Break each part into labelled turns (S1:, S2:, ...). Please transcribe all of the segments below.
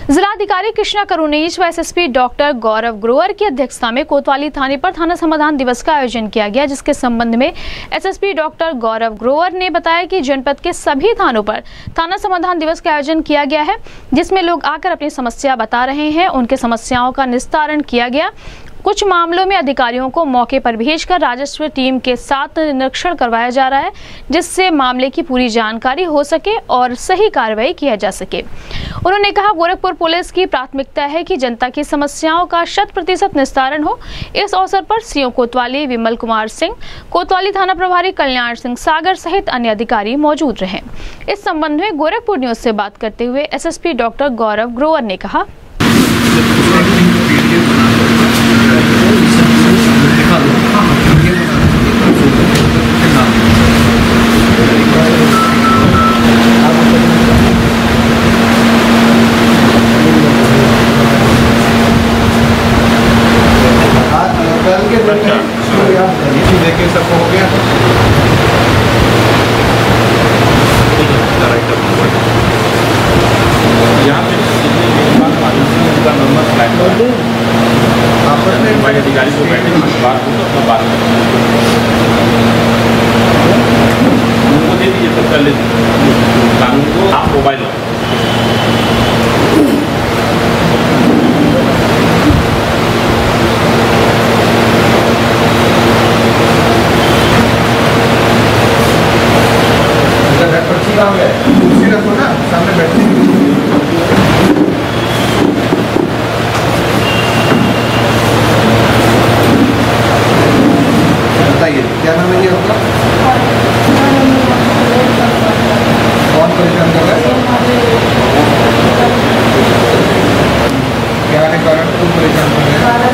S1: जिलाधिकारी कृष्णा करुणेज व SSP doctor गौरव ग्रोवर की अध्यक्षता में कोतवाली थाने पर थाना समाधान दिवस का आयोजन किया गया, जिसके संबंध में एसएसपी डॉक्टर गौरव ग्रोवर ने बताया कि जनपद के सभी थानों पर थाना समाधान दिवस का आयोजन किया गया है, जिसमें लोग आकर अपनी समस्या बता रहे हैं। उनके समस्याओं का निस्तारण किया गया। कुछ मामलों में अधिकारियों को मौके पर भेजकर राजस्व टीम के साथ निरीक्षण करवाया जा रहा है, जिससे मामले की पूरी जानकारी हो सके और सही कार्रवाई किया जा सके। उन्होंने कहा, गोरखपुर पुलिस की प्राथमिकता है कि जनता की समस्याओं का 100% निस्तारण हो। इस अवसर पर सीओ कोतवाली विमल कुमार सिंह, कोतवाली थाना प्रभारी कल्याण सिंह सागर सहित अन्य अधिकारी मौजूद रहे। इस संबंध में गोरखपुर न्यूज से बात करते हुए एसएसपी डॉक्टर गौरव ग्रोवर ने कहा,
S2: देखे सबको हो गया। यहाँ पे नंबर अधिकारी को बैठे बात उनको दे दीजिए, सब कर लेते कानून को। आप मोबाइल कुर्सी रखो ना, सामने बैठने बताइए क्या नाम है ये आपका? कौन परेशान कर रहा है? क्या है कारण? कौन परेशान कर रहा है?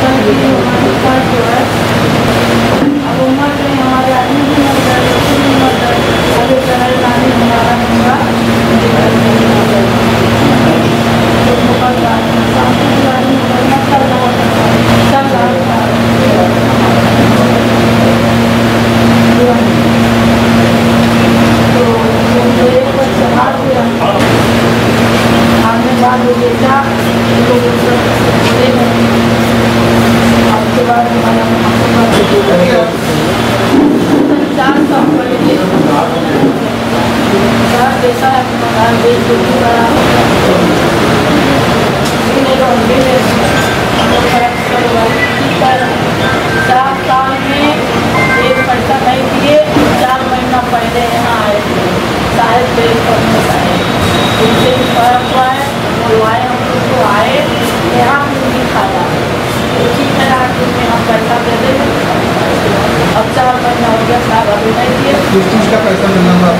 S2: किस चीज़ का पैसा मिलना था?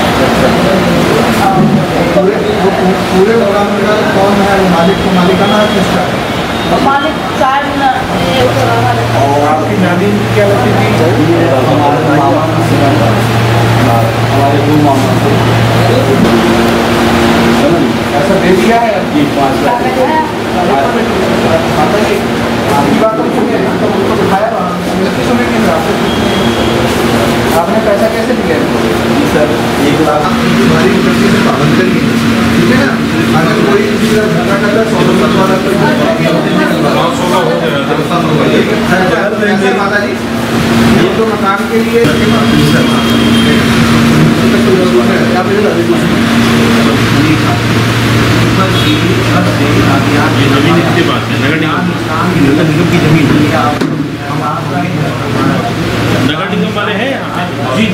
S2: पूरे प्रोग्राम का कौन है मालिक? को मालिकाना है किसका?
S3: मालिक
S2: और आपकी नानी क्या लगती थी? हमारे दो मामा ऐसा दे दिया है आपकी 5 लाख आपकी बात तो सुनिए, तो उनको दिखाया सुनेंगे आपने पैसा कैसे दिया है? सर 1 लाख हमारी यूनिवर्सिटी से पालन करिए, ठीक है ना। अगर कोई किसी का झगड़ा करता है 100 वाला माता जी, ये तो मकान के लिए नगर निगम वाले हैं जी,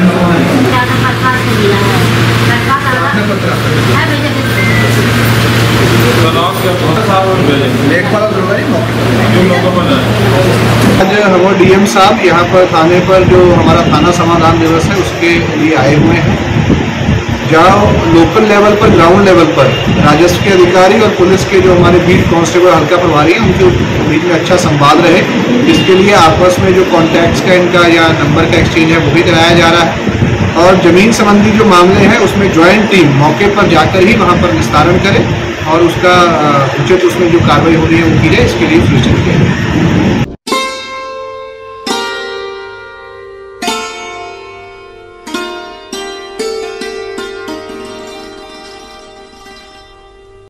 S2: आज हम डीएम साहब यहाँ पर थाने पर जो हमारा थाना समाधान दिवस है उसके लिए आए हुए हैं, जहाँ लोकल लेवल पर, ग्राउंड लेवल पर राजस्व के अधिकारी और पुलिस के जो हमारे बीट कांस्टेबल हल्का प्रभारी हैं उनके बीच में अच्छा संवाद रहे। इसके लिए आपस में जो कॉन्टैक्ट्स का इनका या नंबर का एक्सचेंज है वो भी कराया जा रहा है, और ज़मीन संबंधी जो मामले हैं उसमें ज्वाइंट टीम मौके पर जाकर ही वहाँ पर निस्तारण करे और उसका उचित उसमें जो कार्रवाई हो रही है वो की जाए, इसके लिए सूचित किया जाए।